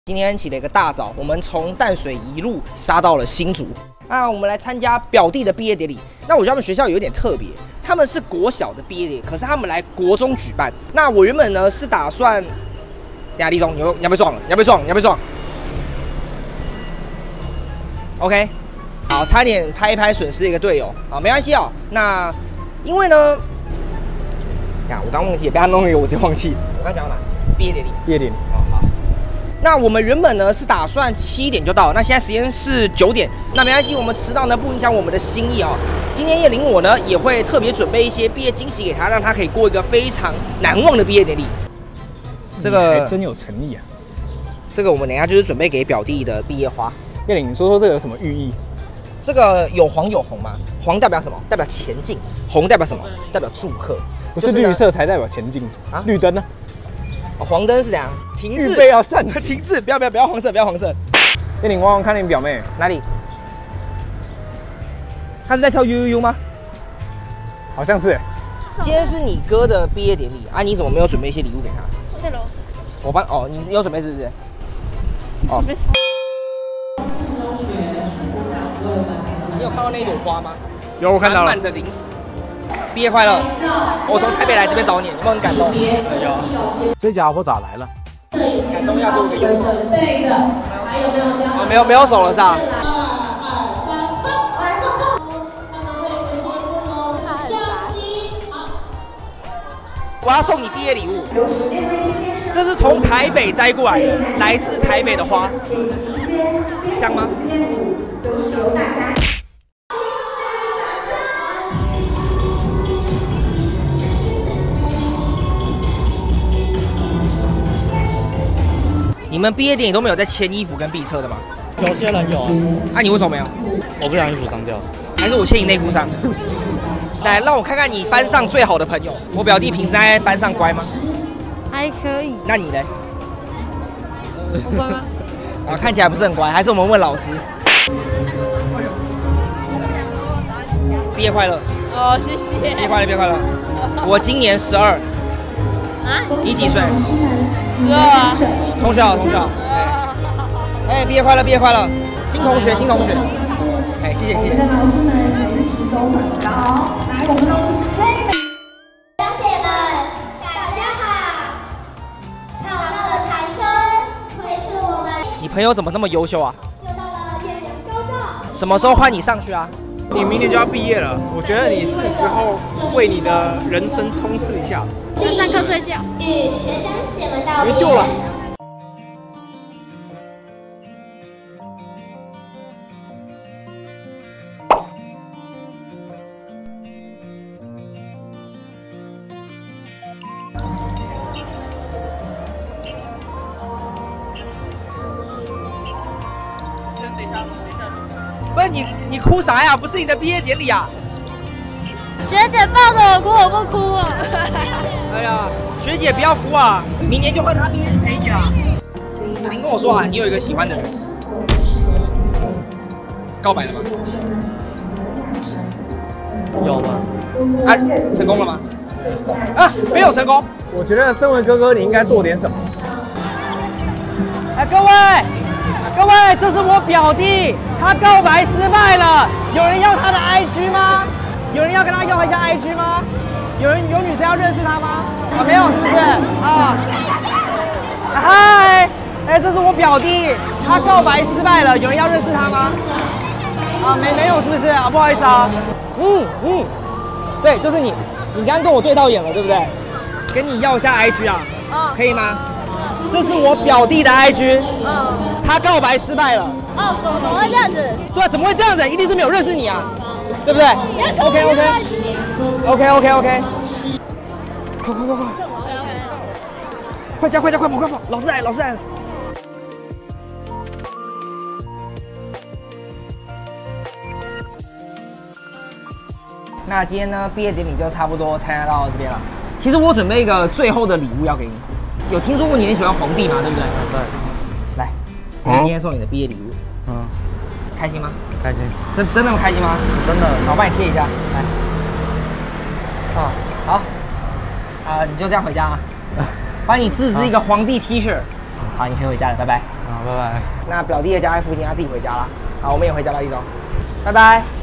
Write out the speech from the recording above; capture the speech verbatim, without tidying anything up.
今天起了一个大早，我们从淡水一路杀到了新竹。那我们来参加表弟的毕业典礼。那我觉得他们学校有点特别，他们是国小的毕业典礼，可是他们来国中举办。那我原本呢是打算，等下立中，你你要被撞了，你要被撞，你要被撞。OK， 好，差点拍一拍损失一个队友，好，没关系哦。那因为呢，呀，我刚忘记，不要弄一个我直接忘记。我刚讲到哪？毕业典礼， 毕业典礼。 哦，好。那我们原本呢是打算七点就到，那现在时间是九点，那没关系，我们迟到呢不影响我们的心意哦。今天叶玲我呢也会特别准备一些毕业惊喜给他，让他可以过一个非常难忘的毕业典礼。这个还真有诚意啊！ 这个我们等一下就是准备给表弟的毕业花。 叶玲，你说说这个有什么寓意？ 这个有黄有红嘛？黄代表什么？代表前进。红代表什么？代表祝贺。 不是绿色才代表前进啊？绿灯呢？ 哦，黄灯是怎样？停滞， 预备要站， 停滞，不要不要不要黄色，不要黄色。 叶玲，我看你表妹哪里？她是在跳 U U U 吗？ 好像是。 今天是你哥的毕业典礼啊，你怎么没有准备一些礼物给他？ 在楼。 我帮哦，你有准备是不是？ 准备。 你有看到那一朵花吗？ 有，我看到了。 满满的零食。毕业快乐！我从台北来这边找你，有没有很感动？ 有。这家伙咋来了？ 感动要给我个拥抱。准备的，还有没有这样？哦，没有没有手了是吧？二三，来放放。他们会有个节目哦，相机。我要送你毕业礼物，这是从台北摘过来的，来自台北的花，香吗？你们毕业典礼都没有在签衣服跟毕册的吗？ 有些人有啊。 啊，你为什么没有？ 我不想衣服脏掉。 还是我签你内裤上？来，让我看看你班上最好的朋友。我表弟平时在班上乖吗？ 还可以。 那你呢？ 我乖吗？ 啊，看起来不是很乖，还是我们问老师。毕业快乐！ 哦，谢谢。 毕业快乐，毕业快乐！我今年十二。 啊？ 你几岁？ 十二啊。 同学好，同学好。哎，毕业快乐，毕业快乐！新同学，新同学。哎，谢谢，谢谢。 老师们颜值都很高，来，我们都是最美。 小姐们，大家好！吵闹的蝉声催促我们。 你朋友怎么那么优秀啊？ 又到了艳阳高照。 什么时候换你上去啊？ 你明年就要毕业了，我觉得你是时候为你的人生冲刺一下。 要上课睡觉。 与学长姐们道别。 没救了。 不是你，你哭啥呀？不是你的毕业典礼啊！ 学姐抱着我哭，我不哭啊。 哎呀，学姐不要哭啊！明年就换她毕业陪你啊。子琳跟我说啊，你有一个喜欢的人，告白了吗？ 有吗？ 啊，成功了吗？啊，没有成功。 我觉得身为哥哥，你应该做点什么。 哎，各位，各位，这是我表弟，他告白失败了。有人要他的 I G 吗？有人要跟他要一下 I G 吗？有人有女生要认识他吗？啊，没有，是不是？啊，嗨，哎，这是我表弟，他告白失败了。有人要认识他吗？啊，没没有，是不是？啊，不好意思啊。嗯嗯，对，就是你，你刚刚跟我对到眼了，对不对？跟你要一下 I G 啊， 哦。 可以吗？这是我表弟的 I G， 嗯。 他告白失败了。 哦，怎么怎么会这样子？ 对啊，怎么会这样子？一定是没有认识你啊，对不对 ？OK OK OK OK OK， 快快快快，快加快加快跑快跑！老师来，老师来。那今天呢，毕业典礼就差不多参加到这边了。其实我准备一个最后的礼物要给你。有听说过你很喜欢皇帝吗？对不对？ 对。 来，这是今天送你的毕业礼物。 嗯。 开心吗？ 开心。 真真那么开心吗？ 真的。 我帮你贴一下，来。哦，好。啊、呃，你就这样回家啊。帮你自制一个皇帝 T 恤。好，你可以回家了，拜拜。 好，拜拜。 那表弟的家在附近，他自己回家啦。好，我们也回家了，一周，拜拜。